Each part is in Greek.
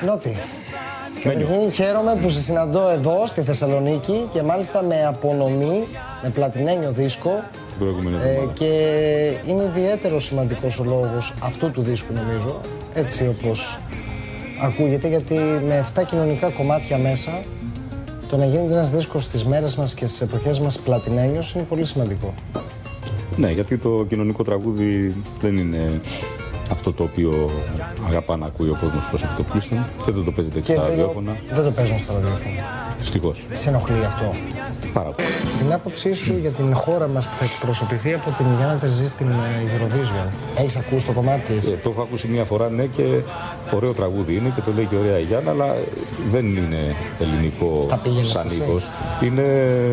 Νότι. Καταρχήν χαίρομαι που σε συναντώ εδώ στη Θεσσαλονίκη και μάλιστα με απονομή, με πλατινένιο δίσκο. Και είναι ιδιαίτερο σημαντικός ο λόγος αυτού του δίσκου, νομίζω, έτσι όπως ακούγεται, γιατί με 7 κοινωνικά κομμάτια μέσα, το να γίνεται ένας δίσκος στις μέρες μας και στις εποχές μας πλατινένιος είναι πολύ σημαντικό. Ναι, γιατί το κοινωνικό τραγούδι δεν είναι αυτό το οποίο αγαπά να ακούει ο κόσμος προς επιτοπλίστων και δεν το παίζεται και στα ραδιόφωνα. Δεν το παίζουν στα ραδιόφωνα. Δυστυχώς. Σε ενοχλεί αυτό? Πάρα πολύ. Την άποψή σου για την χώρα μας που θα εκπροσωπηθεί από την Γιάννα Τερζή στην Eurovision. Έχεις ακούσει το κομμάτι της? Το έχω ακούσει μία φορά, ναι, και ωραίο τραγούδι είναι και το λέει και ωραία η Γιάννα, αλλά δεν είναι ελληνικό σαν ήχος. Είναι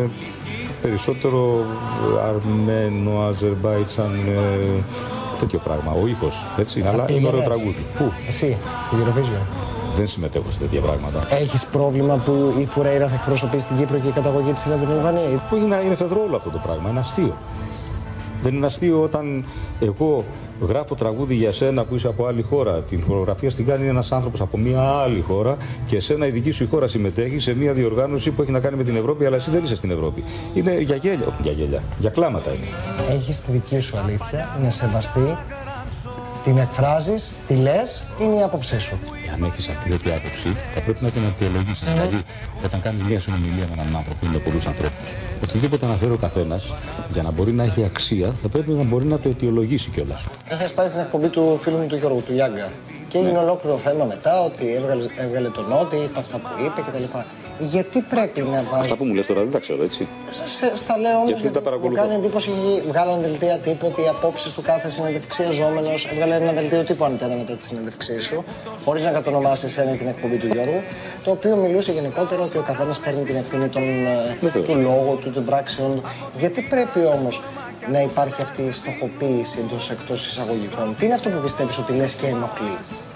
περισσότερο Αρμένο, Αζερμπάιτσαν, τέτοιο πράγμα. Ο ήχος, έτσι, αλλά είναι ωραίο τραγούδι. Πού? Εσύ, στην Eurovision. Δεν συμμετέχω σε τέτοια πράγματα. Έχεις πρόβλημα που η Φουρέιρα θα εκπροσωπήσει την Κύπρο και η καταγωγή της είναι από την Αλβανία? Είναι φεδρόλο αυτό το πράγμα, είναι αστείο. Δεν είναι αστείο όταν εγώ γράφω τραγούδι για σένα που είσαι από άλλη χώρα. Την χορογραφία στην κάνει ένας άνθρωπος από μια άλλη χώρα και εσένα η δική σου η χώρα συμμετέχει σε μια διοργάνωση που έχει να κάνει με την Ευρώπη, αλλά εσύ δεν είσαι στην Ευρώπη. Είναι για γέλια, όχι για γέλια, για κλάματα είναι. Έχεις τη δική σου αλήθεια, είναι σεβαστή, την εκφράζεις, τη λες, είναι η άποψή σου. Αν έχεις αντίθετη άποψη, θα πρέπει να την αιτιολογήσεις. Δηλαδή, όταν κάνεις μια συνομιλία με έναν άνθρωπο ή με πολλούς ανθρώπους, οτιδήποτε αναφέρει ο καθένας, για να μπορεί να έχει αξία, θα πρέπει να μπορεί να το αιτιολογήσει κιόλας. Έχεις πάρει στην εκπομπή του φίλου μου του Γιώργου, του Γιάγκα. Και έγινε ολόκληρο θέμα μετά ότι έβγαλε τον Νότι, είπε αυτά που είπε κτλ. Γιατί πρέπει να βάζει. Αυτά που μου λες τώρα δεν τα ξέρω, έτσι. Στα λέω όμως γιατί μου κάνει εντύπωση. Βγάλανε δελτία τύπου ότι οι απόψεις του κάθε συνεντευξιαζόμενος. Έβγαλε ένα δελτίο τύπου Αντένα μετά τη συνεντευξή σου, χωρίς να κατονομάσει εσένα την εκπομπή του Γιώργου. Το οποίο μιλούσε γενικότερα ότι ο καθένας παίρνει την ευθύνη του λόγου του, των πράξεων του. Γιατί πρέπει όμως να υπάρχει αυτή η στοχοποίηση εντός εισαγωγικών? Τι είναι αυτό που πιστεύεις ότι λες και ενοχλεί?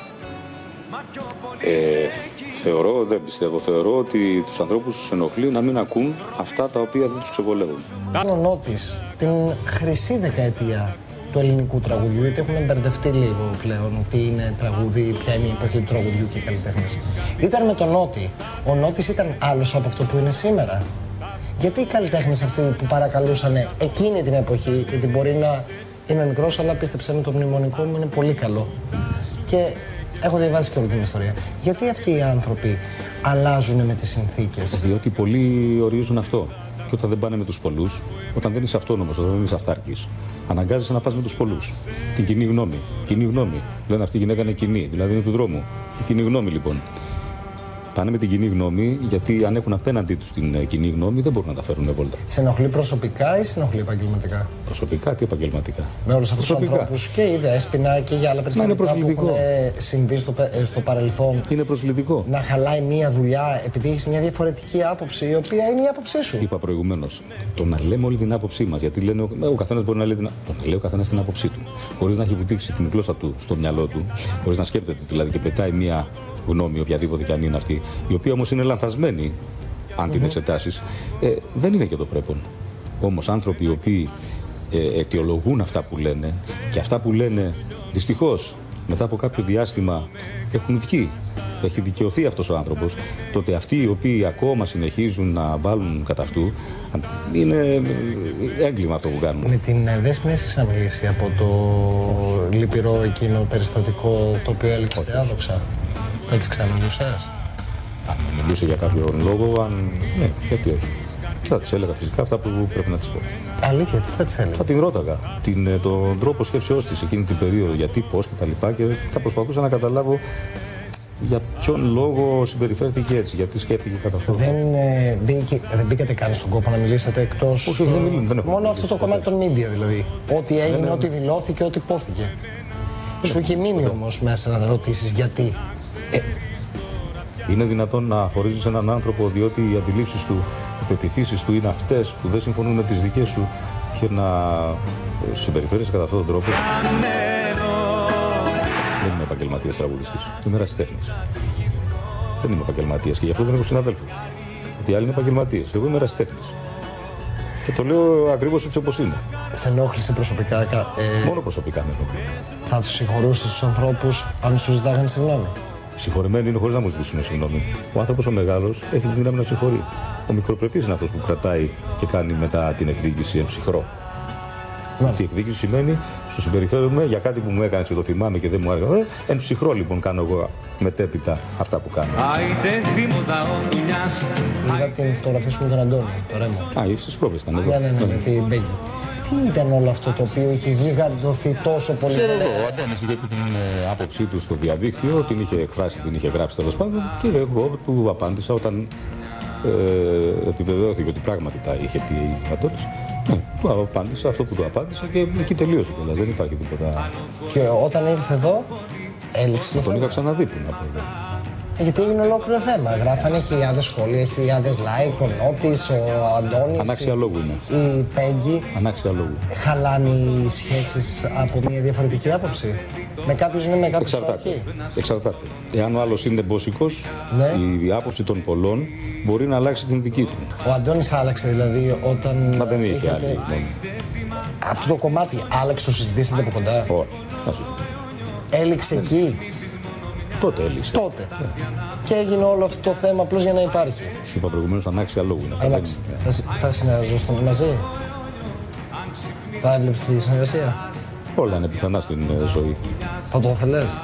Δεν πιστεύω. Θεωρώ ότι τους ανθρώπους τους ενοχλεί να μην ακούν αυτά τα οποία δεν τους ξεβολεύουν. Ο Νότης, την χρυσή δεκαετία του ελληνικού τραγουδιού, γιατί έχουμε μπερδευτεί λίγο πλέον τι είναι τραγούδι, ποια είναι η εποχή του τραγουδιού και οι καλλιτέχνες. Ήταν με τον Νότι. Ο Νότης ήταν άλλος από αυτό που είναι σήμερα. Γιατί οι καλλιτέχνες αυτοί που παρακαλούσαν εκείνη την εποχή, γιατί μπορεί να είμαι μικρός, αλλά πίστεψε με, το μνημονικό μου είναι πολύ καλό. Και έχω διαβάσει και όλη την ιστορία. Γιατί αυτοί οι άνθρωποι αλλάζουν με τις συνθήκες? Διότι πολλοί ορίζουν αυτό. Και όταν δεν πάνε με τους πολλούς, όταν δεν είσαι αυτόνομος, όταν δεν είσαι αυτάρκης, αναγκάζεσαι να πας με τους πολλούς. Την κοινή γνώμη. Κοινή γνώμη. Λένε αυτή η γυναίκα είναι κοινή, δηλαδή είναι του δρόμου. Η κοινή γνώμη λοιπόν. Πάνε με την κοινή γνώμη, γιατί αν έχουν απέναντί τους την κοινή γνώμη, δεν μπορούν να τα φέρουν βόλτα. Σε ενοχλεί προσωπικά ή σε ενοχλεί επαγγελματικά? Προσωπικά και επαγγελματικά. Με όλους αυτούς τους ανθρώπους και η Δέσποινα και για άλλα περιστατικά που έχουν συμβεί στο παρελθόν. Είναι προσβλητικό. Να χαλάει μία δουλειά επειδή έχεις μια διαφορετική άποψη, η οποία είναι η άποψή σου. Είπα προηγουμένως, το να λέμε όλη την άποψή μας, γιατί λένε ο καθένας μπορεί να λέει ο καθένας την άποψή του, χωρίς να έχει βουτήξει την γλώσσα του στο μυαλό του, χωρίς να σκέπτεται δηλαδή και πετάει μία γνώμη, οποιαδήποτε κι αν είναι αυτή, η οποία όμως είναι λανθασμένη, αν την εξετάσεις, δεν είναι και το πρέπον. Όμως άνθρωποι οι οποίοι αιτιολογούν αυτά που λένε και αυτά που λένε δυστυχώς μετά από κάποιο διάστημα έχουν βγει, έχει δικαιωθεί αυτός ο άνθρωπος, τότε αυτοί οι οποίοι ακόμα συνεχίζουν να βάλουν κατά αυτού, είναι έγκλημα αυτό που κάνουν. Με την Δέσποινα έχεις ξαναμιλήσει από το λυπηρό εκείνο περιστατικό το οποίο έλειξε άδοξα? Θα τις ξαναμιλούσες? Αν μιλούσε για κάποιον λόγο, ναι, γιατί όχι. Θα της έλεγα φυσικά αυτά που πρέπει να της πω. Αλήθεια, τι θα της έλεγα? Θα την ρώταγα τον τρόπο σκέψεώς της εκείνη την περίοδο, γιατί, πώς κτλ. Και θα προσπαθούσα να καταλάβω για ποιον λόγο συμπεριφέρθηκε έτσι, γιατί σκέφτηκε κατά αυτό. Δεν μπήκατε καν στον κόπο να μιλήσετε εκτός? Όχι, δεν έχω. Μόνο αυτό το κομμάτι των media δηλαδή. Ό,τι έγινε, ό,τι δηλώθηκε, ό,τι υπόθηκε. Σου είχε μείνει όμως μέσα να ρωτήσεις γιατί? Είναι δυνατόν να χωρίζεις έναν άνθρωπο διότι οι αντιλήψεις του, οι πεποιθήσεις του είναι αυτές που δεν συμφωνούν με τις δικές σου και να συμπεριφέρεσαι κατά αυτόν τον τρόπο? Δεν είμαι επαγγελματίας τραγουδιστής. Είμαι ερασιτέχνης. Δεν είμαι επαγγελματίας και γι' αυτό δεν έχω συναδέλφους. Γιατί οι άλλοι είναι επαγγελματίες. Εγώ είμαι ερασιτέχνης. Και το λέω ακριβώς έτσι όπως είναι. Σε ενόχλησε προσωπικά? Μόνο προσωπικά με ενόχλησε. Θα τους συγχωρούσες τους ανθρώπους αν σου ζητάγανε συγγνώμη? Συγχωρημένοι είναι χωρίς να μου ζητήσουν συγγνώμη. Ο άνθρωπος ο μεγάλος έχει τη δύναμη να συγχωρεί. Ο μικροπρεπής είναι αυτός που κρατάει και κάνει μετά την εκδίκηση εν ψυχρό. Η εκδίκηση σημαίνει σου συμπεριφέρομαι για κάτι που μου έκανες και το θυμάμαι και δεν μου άρεσε. Εν ψυχρό λοιπόν κάνω εγώ μετέπειτα αυτά που κάνω. Είδα την φωτογραφία σου με τον Αντώνη, το Ρέμο. Στις πρόβες ήταν εδώ. Ναι, με την Πέγγι. Τι ήταν όλο αυτό το οποίο είχε γιγαντωθεί τόσο πολύ? Ξέρω εγώ, ο Αντώνης είχε την άποψή του στο διαδίκτυο, την είχε εκφράσει, την είχε γράψει τέλος πάντων και εγώ του απάντησα όταν επιβεβαιώθηκε ότι πράγματι τα είχε πει ο Αντώνης. Ναι, του απάντησα αυτό που του απάντησα και εκεί τελείωσε κιόλας, δεν υπάρχει τίποτα. Και όταν ήρθε εδώ, έληξε το θέμα. Τον είχα ξαναδεί πριν από εδώ. Γιατί έγινε ολόκληρο θέμα. Γράφανε χιλιάδες σχόλια, χιλιάδες like, ο Νότης, ο Αντώνης. Ανάξια λόγου είναι. Η Πέγγι. Ανάξια λόγου. Χαλάνε οι σχέσεις από μια διαφορετική άποψη? Με κάποιους είναι, με κάποιους όχι. Εξαρτάται. Εάν ο άλλος είναι μπόσικος, ναι, η άποψη των πολλών μπορεί να αλλάξει την δική του. Ο Αντώνης άλλαξε δηλαδή όταν. Μα δεν είχε άλλη. Αυτό το κομμάτι άλλαξε, το συζητήσατε από κοντά? Όχι. Έληξε εκεί? Τότε έλυσε. Τότε. Και έγινε όλο αυτό το θέμα απλώς για να υπάρχει. Σου είπα προηγουμένως ανάξια λόγου. Θα συνεργαζόσασταν μαζί? Θα έβλεψες τη συνεργασία? Όλα είναι πιθανά στην ζωή. Θα το θέλες?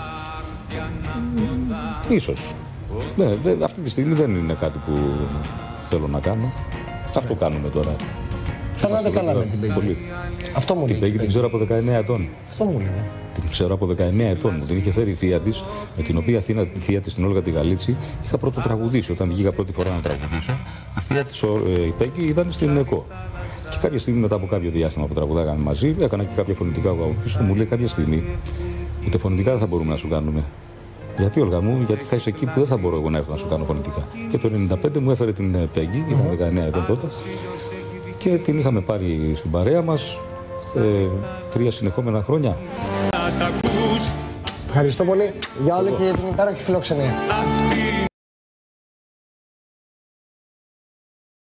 Ίσως. Αυτή τη στιγμή δεν είναι κάτι που θέλω να κάνω. Αυτό κάνουμε τώρα. Περνάτε καλά με την Πέγγι. Αυτό μου λέει. Την Πέγγι την ξέρω από 19 ετών. Αυτό μου λέει. Την ξέρω από 19 ετών. Μου την είχε φέρει η θεία της, με την οποία η θεία της, την Όλγα τη Γαλίτση, είχα πρώτο τραγουδήσει. Όταν βγήκα πρώτη φορά να τραγουδήσω, η θεία της, η Πέγγι, ήταν στην ΕΚΟ. Και κάποια στιγμή, μετά από κάποιο διάστημα που τραγουδάγαμε μαζί, έκανα και κάποια φωνητικά από πίσω. Μου λέει κάποια στιγμή, ούτε φωνητικά δεν θα μπορούμε να σου κάνουμε. Γιατί, Όλγα μου, γιατί θα είσαι εκεί που δεν θα μπορώ εγώ να έρθω να σου κάνω φωνητικά. Και το 1995 μου έφερε την Πέγγι, ήταν 19 ετών τότε. Και την είχαμε πάρει στην παρέα μας 3 συνεχόμενα χρόνια. Ευχαριστώ πολύ για όλη και για την υπέροχη φιλοξενία.